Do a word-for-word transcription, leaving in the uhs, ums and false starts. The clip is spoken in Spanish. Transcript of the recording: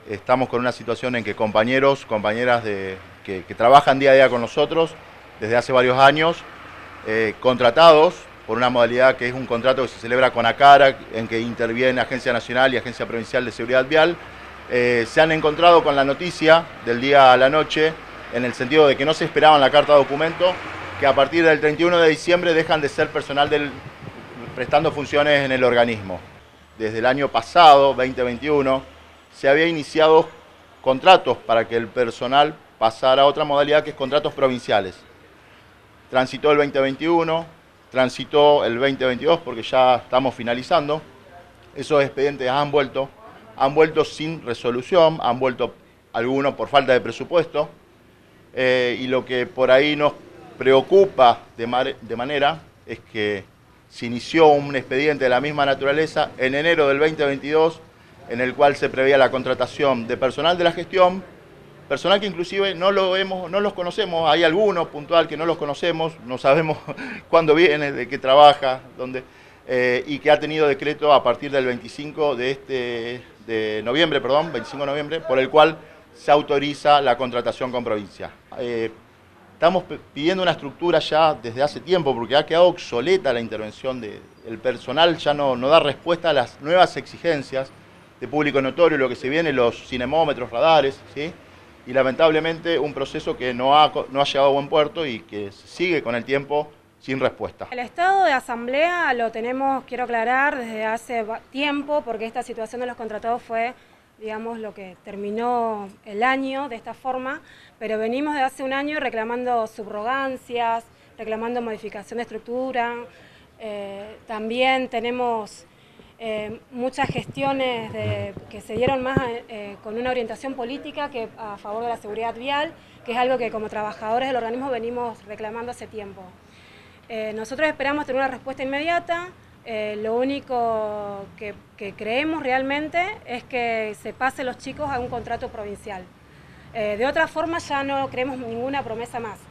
estamos con una situación en que compañeros, compañeras de, que, que trabajan día a día con nosotros desde hace varios años, eh, contratados por una modalidad que es un contrato que se celebra con ACARA, en que interviene Agencia Nacional y Agencia Provincial de Seguridad Vial, eh, se han encontrado con la noticia del día a la noche, en el sentido de que no se esperaban la carta de documento, que a partir del treinta y uno de diciembre dejan de ser personal del, prestando funciones en el organismo. Desde el año pasado, veinte veintiuno, se había iniciado contratos para que el personal pasara a otra modalidad que es contratos provinciales. Transitó el veinte veintiuno, transitó el veinte veintidós porque ya estamos finalizando. Esos expedientes han vuelto, han vuelto sin resolución, han vuelto algunos por falta de presupuesto, eh, y lo que por ahí nos preocupa de, mar, de manera es que se inició un expediente de la misma naturaleza en enero del veinte veintidós, en el cual se preveía la contratación de personal de la gestión, personal que inclusive no, lo hemos, no los conocemos, hay algunos puntual que no los conocemos, no sabemos cuándo viene, de qué trabaja, dónde, eh, y que ha tenido decreto a partir del veinticinco de, este, de noviembre, perdón, veinticinco de noviembre, por el cual se autoriza la contratación con provincia. Eh, estamos pidiendo una estructura ya desde hace tiempo porque ha quedado obsoleta la intervención del de, personal, ya no, no da respuesta a las nuevas exigencias de público notorio, lo que se viene, los cinemómetros, radares, ¿sí? Y lamentablemente un proceso que no ha, no ha llegado a buen puerto y que sigue con el tiempo sin respuesta. El estado de asamblea lo tenemos, quiero aclarar, desde hace tiempo, porque esta situación de los contratados fue, digamos, lo que terminó el año de esta forma, pero venimos de hace un año reclamando subrogancias, reclamando modificación de estructura, eh, también tenemos eh, muchas gestiones de, que se dieron más eh, con una orientación política que a favor de la seguridad vial, que es algo que como trabajadores del organismo venimos reclamando hace tiempo. Eh, nosotros esperamos tener una respuesta inmediata. Eh, lo único que, que creemos realmente es que se pase los chicos a un contrato provincial. Eh, de otra forma ya no creemos ninguna promesa más.